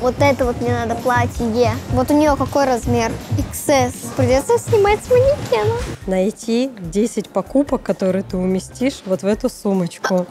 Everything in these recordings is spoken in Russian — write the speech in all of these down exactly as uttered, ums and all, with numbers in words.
Вот это вот мне надо платье. Вот у нее какой размер? икс эс. Придется снимать с манекена. Найти десять покупок, которые ты уместишь вот в эту сумочку.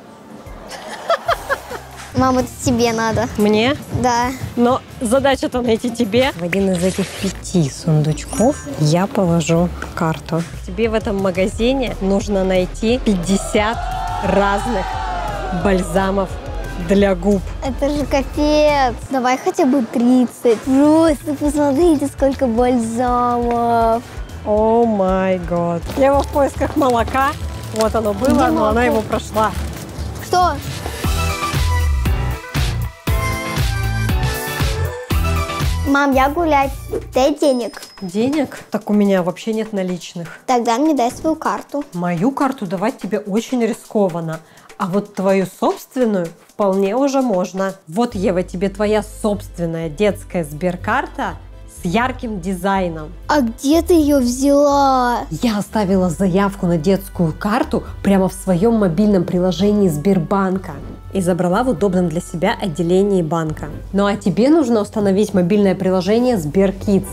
Мам, это тебе надо. Мне? Да. Но задача-то найти тебе. В один из этих пяти сундучков я положу карту. Тебе в этом магазине нужно найти пятьдесят разных бальзамов для губ. Это же капец. Давай хотя бы тридцать. Просто посмотрите, сколько бальзамов. О май гад. Я его в поисках молока. Вот оно было, Где но молоко? она его прошла. Что? Мам, я гулять. Дай денег. Денег? Так у меня вообще нет наличных. Тогда мне дай свою карту. Мою карту давать тебе очень рискованно. А вот твою собственную вполне уже можно. Вот, Ева, тебе твоя собственная детская Сберкарта с ярким дизайном. А где ты ее взяла? Я оставила заявку на детскую карту прямо в своем мобильном приложении Сбербанка и забрала в удобном для себя отделении банка. Ну а тебе нужно установить мобильное приложение SberKids.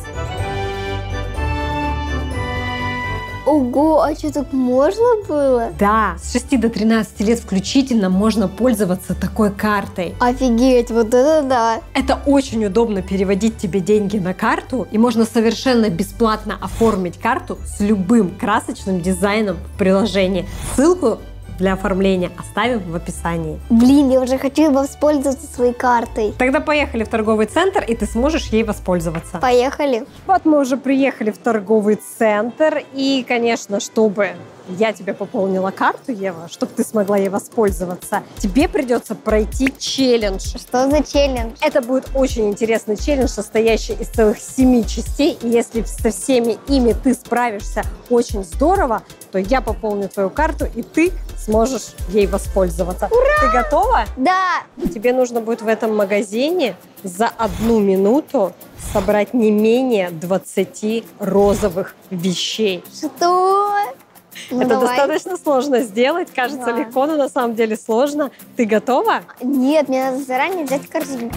Ого, а что, так можно было? Да, с шести до тринадцати лет включительно можно пользоваться такой картой. Офигеть, вот это да. Это очень удобно переводить тебе деньги на карту, и можно совершенно бесплатно оформить карту с любым красочным дизайном в приложении. Ссылку для оформления оставим в описании. Блин, я уже хочу воспользоваться своей картой. Тогда поехали в торговый центр, и ты сможешь ей воспользоваться. Поехали. Вот мы уже приехали в торговый центр, и, конечно, чтобы я тебе пополнила карту, Ева, чтобы ты смогла ей воспользоваться, тебе придется пройти челлендж. Что за челлендж? Это будет очень интересный челлендж, состоящий из целых семи частей, и если со всеми ими ты справишься очень здорово, то я пополню твою карту, и ты сможешь ей воспользоваться. Ура! Ты готова? Да. Тебе нужно будет в этом магазине за одну минуту собрать не менее двадцати розовых вещей. Что? Ну, Это давай. достаточно сложно сделать, кажется Да. легко, но на самом деле сложно. Ты готова? Нет, мне надо заранее взять корзинку.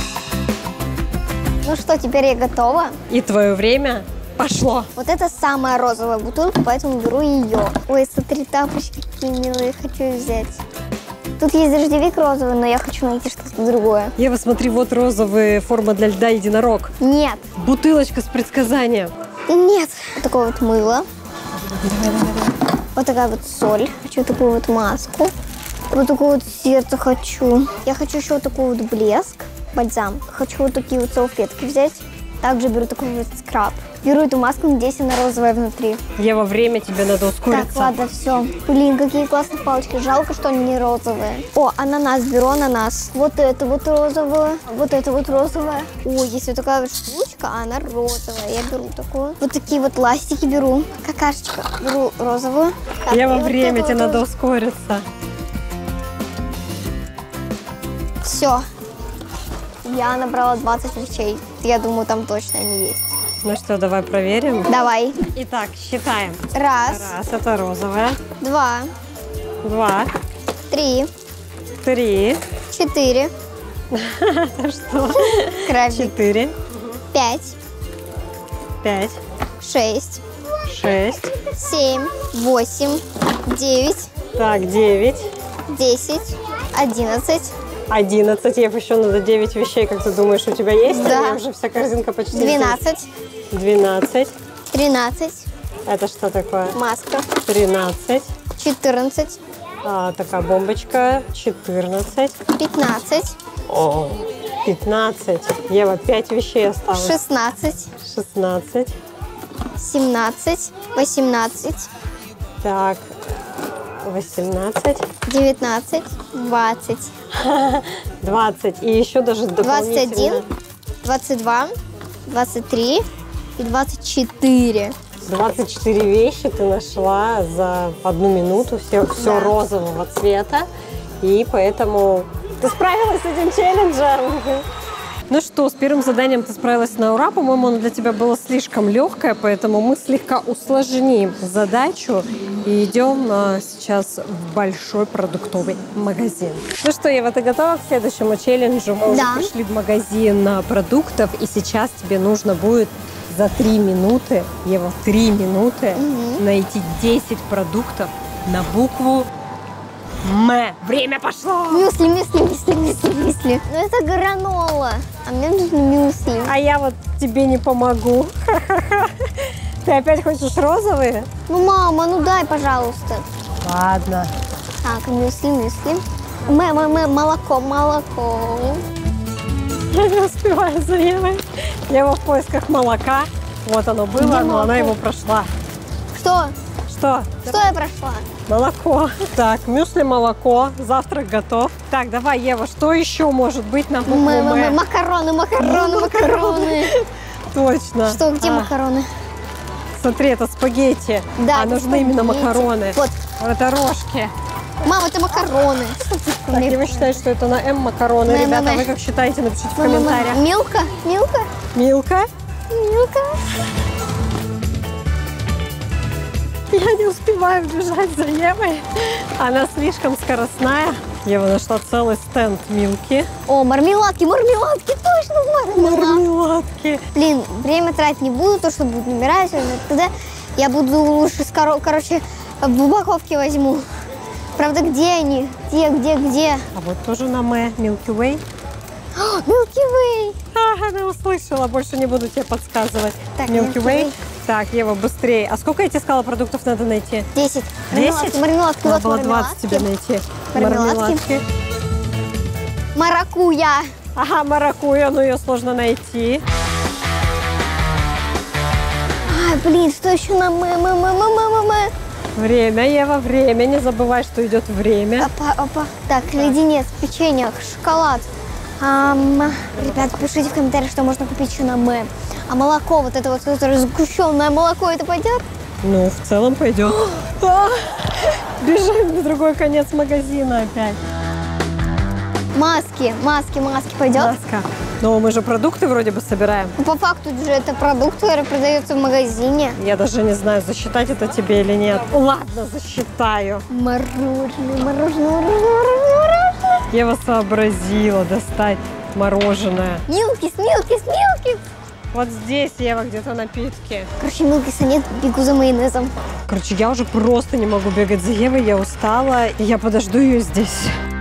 Ну что, теперь я готова. И твое время пошло. Вот это самая розовая бутылка, поэтому беру ее. Ой, смотри, тапочки какие милые, хочу взять. Тут есть дождевик розовый, но я хочу найти что-то другое. Ева, смотри, вот розовая форма для льда единорог. Нет, Бутылочка с предсказанием. нет. Вот такое вот мыло. Вот такая вот соль. Хочу такую вот маску. Вот такое вот сердце хочу. Я хочу еще вот такой вот блеск, бальзам. Хочу вот такие вот салфетки взять. Также беру такой вот скраб. Беру эту маску, надеюсь, она розовая внутри. Ева, время тебе надо ускориться. Так, ладно, все. Блин, какие классные палочки. Жалко, что они не розовые. О, ананас, беру ананас. Вот это вот розовое, вот это вот розовое. О, есть вот такая вот штучка, а она розовая. Я беру такую. Вот такие вот ластики беру. Какашечка. Беру розовую. Так, Ева, и вот время это тебе вот надо роз- ускориться. Все. Я набрала двадцать вещей. Я думаю, там точно они есть. Ну что, давай проверим. Давай. Итак, считаем. Раз, Раз, это розовая. два, Два, три, три. четыре. Что? Крабик. Четыре, Пять, пять, шесть, шесть. семь, восемь, девять, Так, девять, десять, одиннадцать, одиннадцать. Ев, еще надо девять вещей, как ты думаешь, у тебя есть? Да. Или уже вся корзинка почти двенадцать, здесь? двенадцать. тринадцать, Это что такое? маска, тринадцать. четырнадцать, А, такая бомбочка. четырнадцать. пятнадцать, О, пятнадцать. Ева, пять вещей осталось. шестнадцать, шестнадцать. семнадцать, восемнадцать, Так, восемнадцать. девятнадцать, двадцать, двадцать. И еще даже двадцать один, дополнительно. двадцать два, двадцать три и двадцать четыре. двадцать четыре вещи ты нашла за одну минуту. Все, все Да. розового цвета. И поэтому ты справилась с этим челленджем. Ну что, с первым заданием ты справилась на ура. По-моему, оно для тебя было слишком легкое, поэтому мы слегка усложним задачу и идем а, сейчас в большой продуктовый магазин. Ну что, Ева, ты готова к следующему челленджу? Мы Да. уже пришли в магазин а, продуктов, и сейчас тебе нужно будет за три минуты, Ева, три минуты Угу. найти десять продуктов на букву М. Время пошло! Мюсли, мюсли, мюсли, мюсли, мюсли. Ну это гранола, а мне нужно мюсли. А я вот тебе не помогу. Ты опять хочешь розовые? Ну, мама, ну дай, пожалуйста. Ладно. Так, мюсли, мюсли. Мэ, мэ, мэ, молоко, молоко. Я не успеваю за Евой. Ева в поисках молока. Вот оно было, Где но молоко? она его прошла. Что? Что? Что я прошла? Молоко. Так, мюсли, молоко. Завтрак готов. Так, давай, Ева, что еще может быть на букву Мэ, мэ, мэ, М? макароны, макароны, макароны. Точно. Что, где А, макароны? Смотри, это спагетти. Да, а это нужны именно спагетти. макароны. Вот. Это рожки. Мама, это макароны. Так, Ева считает, что это на М макароны. Мэ, Ребята, мэ, мэ. вы как считаете, напишите в Мэ, мэ, мэ. комментариях. Милка, Милка, Милка? Милка. Я не успеваю бежать за Евой. Она слишком скоростная. Ева нашла целый стенд Милки. О, мармеладки, мармеладки, точно мармеладки. Мармеладки. Блин, время тратить не буду, то, что будут набирать, тогда я буду лучше, с коро- короче, в упаковке возьму. Правда, где они? Где, где, где? А вот тоже на М. Milky Way. Milky Way. А, она услышала. Больше не буду тебе подсказывать. Так, Milky Milky Way. Way. Так, Ева, быстрее. А сколько я тебе сказала, продуктов надо найти? Десять. Десять? Мармеладки, Надо вот было мармеладки. двадцать тебе найти. Мармеладки. Маракуйя. Ага, маракуйя, но ее сложно найти. Ай, блин, что еще на мэ, мэ, мэ, мэ, мэ, мэ, мэ. Время, Ева, время. Не забывай, что идет время. Опа, опа. Так, леденец, печенье, шоколад. Ам, ребят, пишите в комментариях, что можно купить еще на мэ. А молоко, вот это вот, которое сгущенное молоко, это пойдет? Ну, в целом пойдет. А, бежим в другой конец магазина опять. Маски, маски, маски пойдет? Маска. Но мы же продукты вроде бы собираем. Ну, по факту же это продукт, который продается в магазине. Я даже не знаю, засчитать это тебе или нет. Ладно, засчитаю. Мороженое, мороженое, мороженое, мороженое. Ева сообразила достать мороженое. Милкис, милкис, милкис. Вот здесь, Ева, где-то напитки. Короче, милкиса нет, бегу за майонезом. Короче, я уже просто не могу бегать за Евой, я устала, и я подожду ее здесь.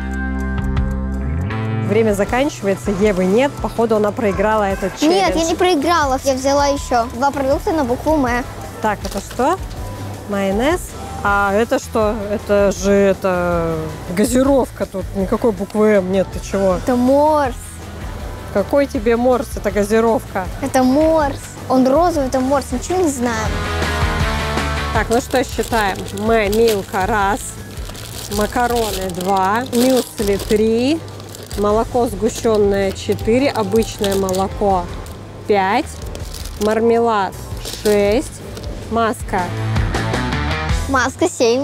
Время заканчивается, Евы нет, походу она проиграла этот челлендж. Нет, я не проиграла, я взяла еще два продукта на букву М. Так, это что? Майонез. А это что? Это же это газировка, тут никакой буквы М нет, ты чего? Это морс, Какой тебе морс, это газировка? это морс. Он розовый, это морс, ничего не знаю. Так, ну что считаем? М, Милка, раз. Макароны, два. Мюсли, три. Молоко сгущенное, четыре. Обычное молоко, пять. Мармелад, шесть. Маска. Маска семь.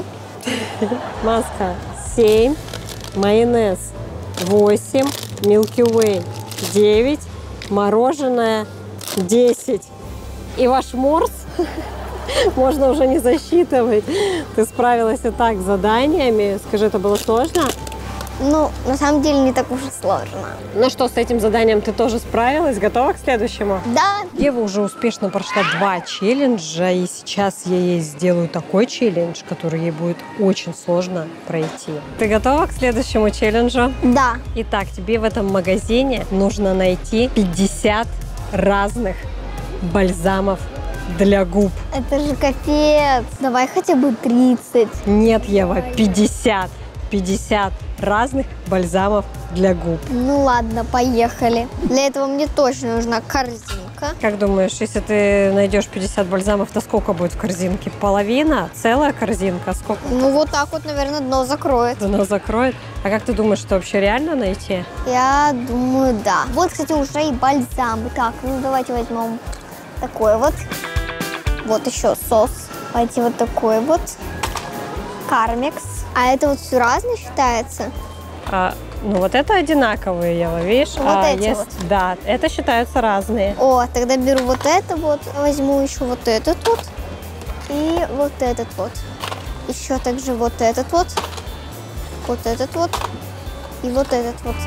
Маска, семь. Майонез, восемь. Milky Way, девять. Мороженое, десять. И ваш морс можно уже не засчитывать. Ты справилась и так с заданиями. Скажи, это было сложно? Ну, на самом деле не так уж и сложно. Ну что, с этим заданием ты тоже справилась? Готова к следующему? Да. Ева уже успешно прошла два челленджа, и сейчас я ей сделаю такой челлендж, который ей будет очень сложно пройти. Ты готова к следующему челленджу? Да. Итак, тебе в этом магазине нужно найти пятьдесят разных бальзамов для губ. Это же капец. Давай хотя бы тридцать. Нет, Ева, пятьдесят. пятьдесят разных бальзамов для губ. Ну ладно, поехали. Для этого мне точно нужна корзинка. Как думаешь, если ты найдешь пятьдесят бальзамов, то сколько будет в корзинке? Половина? Целая корзинка? Сколько? Ну вот так вот, наверное, дно закроет. Она закроет. А как ты думаешь, что вообще реально найти? Я думаю, да. Вот, кстати, уже и бальзам. Так, ну давайте возьмем такой вот. Вот еще сос. Давайте вот такой вот. Кармекс. А это вот все разное считается? А Ну вот это одинаковые yellow, видишь? Вот а эти есть, вот. Да, это считаются разные. О, тогда беру вот это вот, возьму еще вот этот вот и вот этот вот. Еще также вот этот вот, вот этот вот и вот этот вот.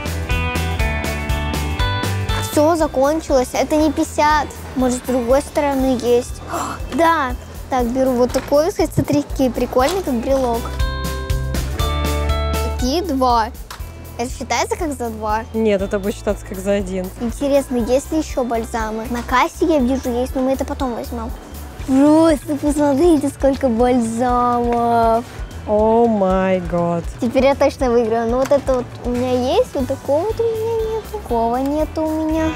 Все закончилось. Это не пятьдесят. Может, с другой стороны есть. О, да. Так, беру вот такой. Смотри, какие прикольные, как брелок. Такие два. Это считается как за два? Нет, это будет считаться как за один. Интересно, есть ли еще бальзамы? На кассе я вижу есть, но мы это потом возьмем. Просто посмотрите, сколько бальзамов. О май гад. Теперь я точно выиграю. Ну вот это вот у меня есть, вот такого вот у меня нет. Такого нету у меня.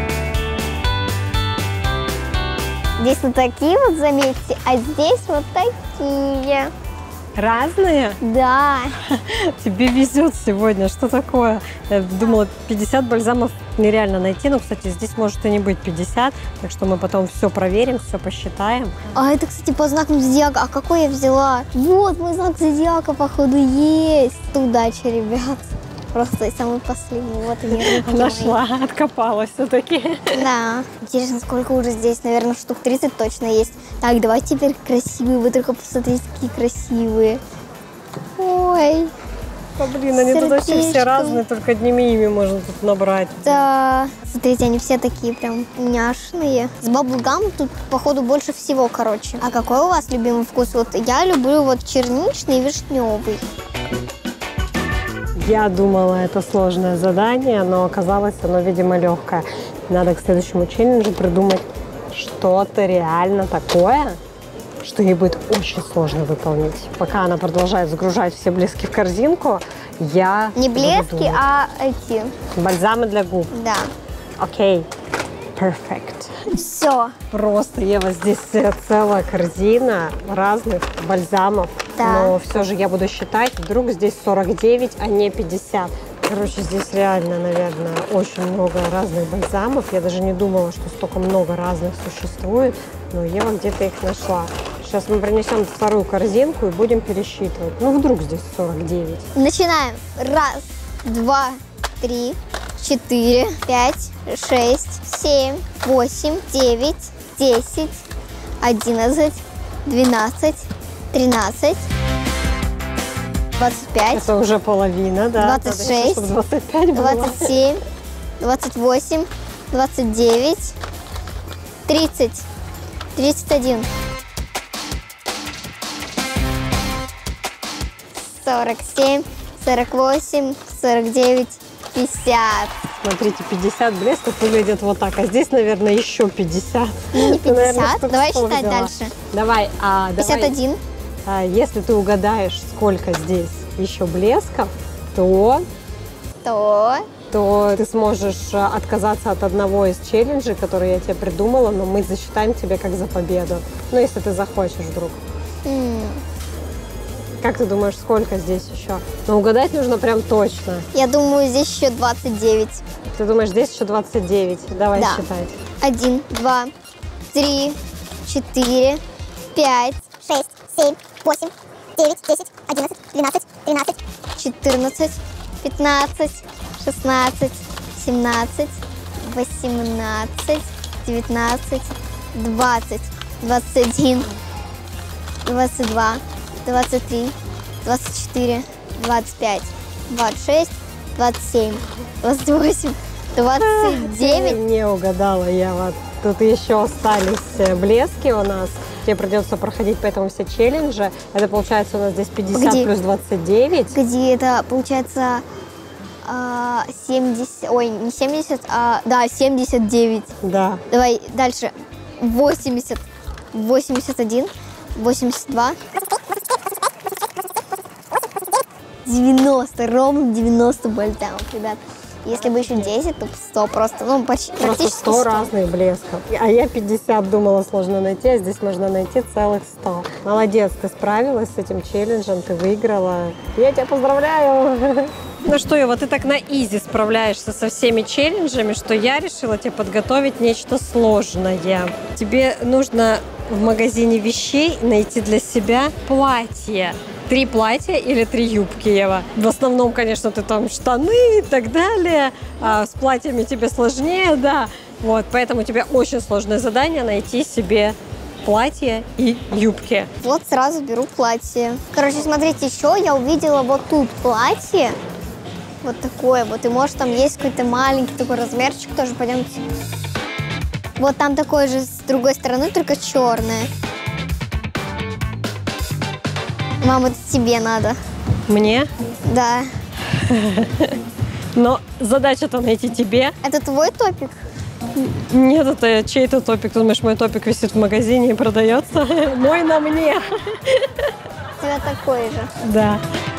Здесь вот такие вот, заметьте, а здесь вот такие. Разные? Да. Тебе везет сегодня. Что такое? Я думала, пятьдесят бальзамов нереально найти. Но, кстати, здесь может и не быть пятьдесят. Так что мы потом все проверим, все посчитаем. А это, кстати, по знакам зодиака. А какой я взяла? Вот мой знак зодиака, походу, есть. Удачи, ребят. Просто самый последний. Вот они. Нашла, откопала все-таки. Да. Интересно, сколько уже здесь? Наверное, штук тридцать точно есть. Так, давайте теперь красивые. Вы только посмотрите, какие красивые. Ой. А, блин, они тут вообще все разные, только одними ими можно тут набрать. Да. Смотрите, они все такие прям няшные. С баблгам тут, походу, больше всего, короче. А какой у вас любимый вкус? Вот я люблю вот черничный и вишневый. Я думала, это сложное задание, но оказалось оно, видимо, легкое. Надо к следующему челленджу придумать что-то реально такое, что ей будет очень сложно выполнить. Пока она продолжает загружать все блески в корзинку, я... Не блески, а эти. Бальзамы для губ. Да. Окей. Perfect. Все. Просто, Ева, здесь целая корзина разных бальзамов. Да. Но все же я буду считать, вдруг здесь сорок девять, а не пятьдесят. Короче, здесь реально, наверное, очень много разных бальзамов. Я даже не думала, что столько много разных существует. Но Ева где-то их нашла. Сейчас мы принесем вторую корзинку и будем пересчитывать. Ну, вдруг здесь сорок девять. Начинаем. Раз, два, три, четыре, пять, шесть, семь, восемь, девять, десять, одиннадцать, двенадцать, тринадцать, двадцать пять. Это уже половина, да? двадцать шесть, Надо, двадцать пять было. двадцать семь, двадцать восемь, двадцать девять, тридцать, тридцать один, сорок семь, сорок восемь, сорок девять, пятьдесят. Смотрите, пятьдесят блесков выглядят вот так, а здесь, наверное, еще пятьдесят. Не Ты, наверное, пятьдесят. столько Давай слов считать взяла. дальше. Давай, а, пятьдесят давай. один. А, если ты угадаешь, сколько здесь еще блесков, то, То. то ты сможешь а, отказаться от одного из челленджей, который я тебе придумала, но мы засчитаем тебе как за победу. Ну, если ты захочешь вдруг. М, Как ты думаешь, сколько здесь еще? Но угадать нужно прям точно. Я думаю, здесь еще двадцать девять. Ты думаешь, здесь еще двадцать девять? Давай Да. считать. Один, два, три, четыре, пять, шесть, семь, восемь, девять, десять, одиннадцать, двенадцать, тринадцать, четырнадцать, пятнадцать, шестнадцать, семнадцать, восемнадцать, девятнадцать, двадцать, двадцать один, двадцать два, двадцать три, двадцать четыре, двадцать пять, двадцать шесть, двадцать семь, двадцать восемь, двадцать девять. Не угадала я. Вот. Тут еще остались э, блески у нас. Тебе придется проходить поэтому все челленджи. Это получается у нас здесь пятьдесят Где? плюс двадцать девять. Где это получается а, семьдесят, ой, не семьдесят, а да, семьдесят девять. Да. Давай дальше. восемьдесят, восемьдесят один, восемьдесят два, девяносто, ровно девяносто бальзамов, ребят. Если бы еще десять, то сто просто, ну, почти, Просто практически сто разных блесков. А я пятьдесят думала сложно найти, а здесь можно найти целых сто. Молодец, ты справилась с этим челленджем, ты выиграла. Я тебя поздравляю! Ну что, Ева, ты так на изи справляешься со всеми челленджами, что я решила тебе подготовить нечто сложное. Тебе нужно в магазине вещей найти для себя платье. Три платья или три юбки, Ева? В основном, конечно, ты там штаны и так далее. А с платьями тебе сложнее, да. Вот, поэтому тебе очень сложное задание найти себе платье и юбки. Вот сразу беру платье. Короче, смотрите, еще я увидела вот тут платье. Вот такое вот. И может там есть какой-то маленький такой размерчик тоже. Пойдемте. Вот там такое же с другой стороны, только черное. Мам, это тебе надо. Мне? Да. Но задача-то найти тебе. Это твой топик? Нет, это чей-то топик. Ты думаешь, мой топик висит в магазине и продается? Мой на мне. У тебя такой же. Да.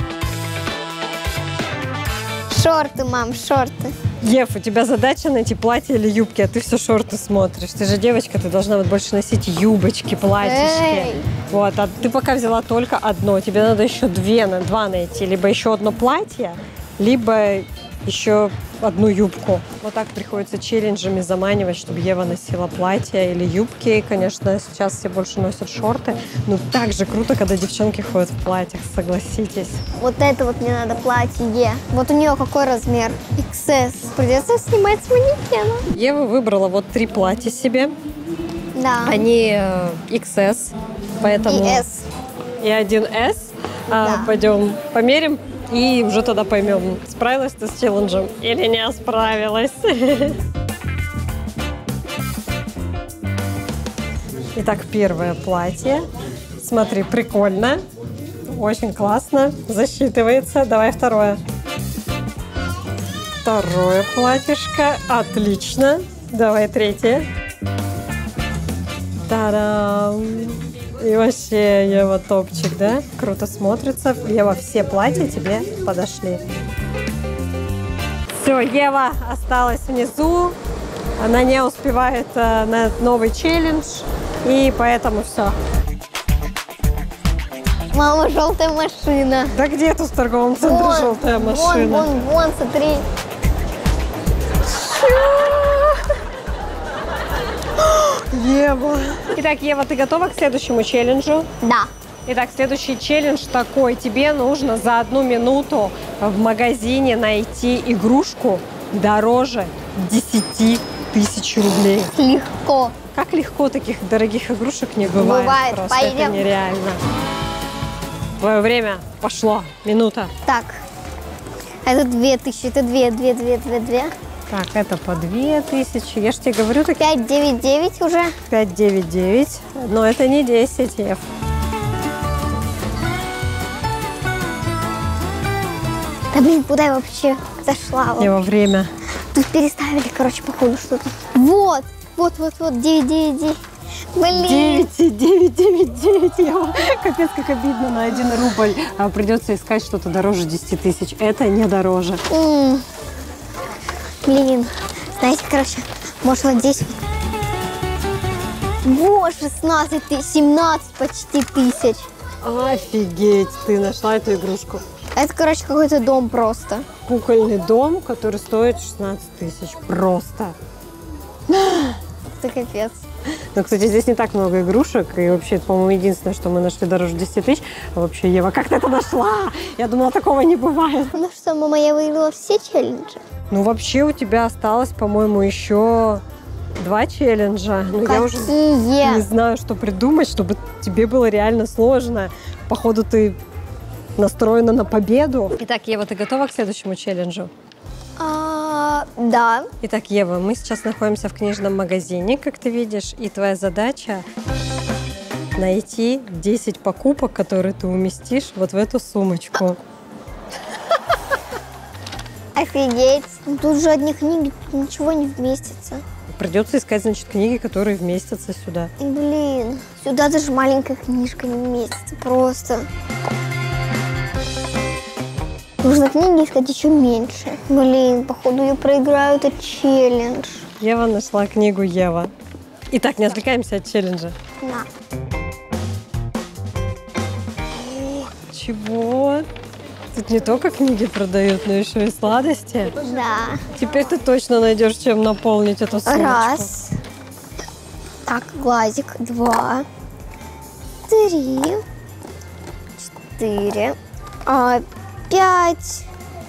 Шорты, мам, шорты. Ев, у тебя задача найти платье или юбки, а ты все шорты смотришь. Ты же девочка, ты должна вот больше носить юбочки, платьишки. Эй. Вот, а ты пока взяла только одно. Тебе надо еще две, два найти. Либо еще одно платье, либо еще одну юбку. Вот так приходится челленджами заманивать, чтобы Ева носила платье или юбки. И, конечно, сейчас все больше носят шорты. Но так же круто, когда девчонки ходят в платьях, согласитесь. Вот это вот мне надо платье. Вот у нее какой размер? икс эс. Придется снимать с манекена. Ева выбрала вот три платья себе. Да. Они э, икс эс, поэтому... И S. И один эс. А, Да. пойдем померим и уже тогда поймем, справилась ты с челленджем или не справилась. Итак, первое платье. Смотри, прикольно. Очень классно. Засчитывается. Давай второе. Второе платьишко. Отлично. Давай третье. Та-дам! И вообще, Ева, топчик, да? Круто смотрится. Ева, все платья тебе подошли. Все, Ева осталась внизу. Она не успевает э, на новый челлендж. И поэтому все. Мама, желтая машина. Да где тут в торговом центре Вон, желтая Вон, машина? вон, вон, смотри. Ева. Итак, Ева, ты готова к следующему челленджу? Да. Итак, следующий челлендж такой. Тебе нужно за одну минуту в магазине найти игрушку дороже десяти тысяч рублей. Легко. Как легко таких дорогих игрушек не бывает. Бывает. Просто Пойдем. это нереально. Твое время пошло. Минута. Так. Это две тысячи. Это две, две, две, две, две. Так, это по две тысячи. Я же тебе говорю, так Пять, девять, девять уже. пять, девять, девять. Но это не десять, Ев. Да блин, куда я вообще зашла? Его время. Тут переставили, короче, походу что-то. Вот, вот, вот, вот, девять, девять, девять. Блин. девять, девять, девять, девять. Ева. Капец, как обидно, на один рубль. А придется искать что-то дороже десяти тысяч. Это не дороже. М. Блин, знаете, короче, может вот здесь вот. Вот, шестнадцать тысяч, семнадцать почти тысяч. Офигеть, ты нашла эту игрушку. Это, короче, какой-то дом просто. Кукольный дом, который стоит шестнадцать тысяч. Просто. Это капец. Но, кстати, здесь не так много игрушек. И вообще, это, по-моему, единственное, что мы нашли дороже десяти тысяч. А вообще, Ева, как ты это нашла? Я думала, такого не бывает. Ну что, мама, я выиграла все челленджи. Ну, вообще, у тебя осталось, по-моему, еще два челленджа. Ну, я уже не Какие? знаю, что придумать, чтобы тебе было реально сложно. Походу, ты настроена на победу. Итак, Ева, ты готова к следующему челленджу? А, да. Итак, Ева, мы сейчас находимся в книжном магазине, как ты видишь, и твоя задача найти десять покупок, которые ты уместишь вот в эту сумочку. Офигеть. Ну, тут же одни книги, ничего не вместится. Придется искать, значит, книги, которые вместятся сюда. Блин, сюда даже маленькая книжка не вместится. Просто. Нужно книги искать еще меньше. Блин, походу я проиграю этот челлендж. Ева нашла книгу Ева. Итак, не отвлекаемся от челленджа. На. Чего? Тут не только книги продают, но еще и сладости. Да. Теперь ты точно найдешь, чем наполнить эту сумочку. Раз. Так, глазик. Два. Три. четыре, а, пять,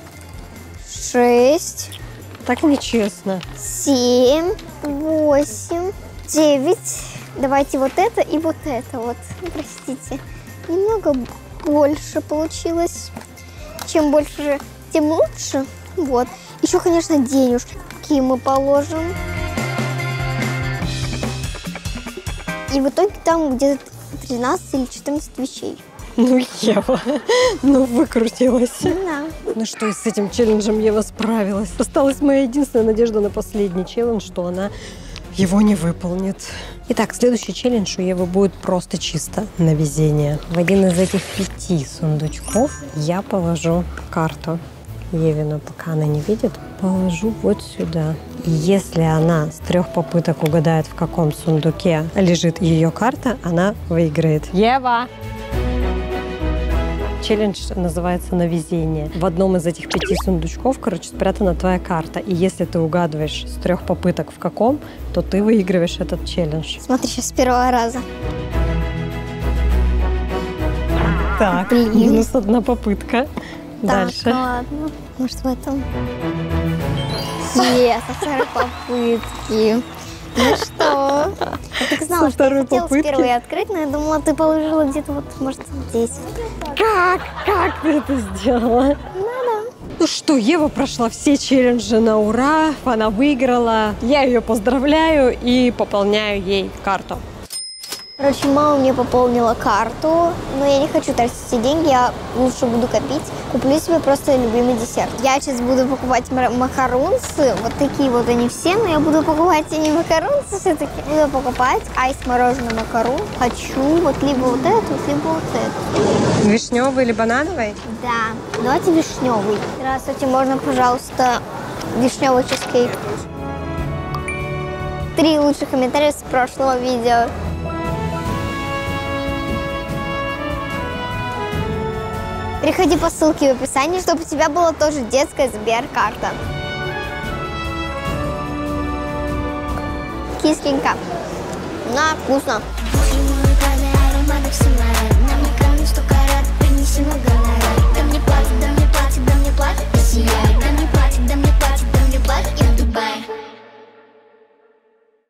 шесть, Так нечестно. семь, восемь, девять. Давайте вот это и вот это вот. Простите. Немного больше получилось. Чем больше, тем лучше. Вот. Еще, конечно, денежки мы положим. И в итоге там где-то тринадцать или четырнадцать вещей. Ну, Ева, ну выкрутилась. Да. Ну что, и с этим челленджем Ева справилась. Осталась моя единственная надежда на последний челлендж, что она его не выполнит. Итак, следующий челлендж у Евы будет просто чисто на везение. В один из этих пяти сундучков я положу карту Евину, пока она не видит, положу вот сюда. И если она с трех попыток угадает, в каком сундуке лежит ее карта, она выиграет. Ева! Челлендж называется «На везение». В одном из этих пяти сундучков, короче, спрятана твоя карта. И если ты угадываешь с трех попыток в каком, то ты выигрываешь этот челлендж. Смотри, сейчас с первого раза. Так, Блин. минус одна попытка. Дальше. Так, ладно. Может, в этом? Yes, со второй попытки. Ну что? Я так знала, Со что я второй хотела попытки? с первой открыть, но я думала, ты положила где-то вот, может, здесь. Как? Как ты это сделала? Ну что, Ева прошла все челленджи на ура, она выиграла. Я ее поздравляю и пополняю ей карту. Короче, мама мне пополнила карту, но я не хочу тратить эти деньги, я лучше буду копить. Куплю себе просто любимый десерт. Я сейчас буду покупать макарунсы, вот такие вот они все, но я буду покупать и не макарунсы все-таки. Буду покупать айс мороженое макарон. Хочу вот либо вот эту, либо вот эту. Вишневый или банановый? Да, давайте вишневый. Здравствуйте, можно, пожалуйста, вишневый чизкейк? Три лучших комментария с прошлого видео. Переходи по ссылке в описании, чтобы у тебя была тоже детская Сберкарта. Кисленько. На, вкусно. Ароматов самара, намекаю, что карат принеси много.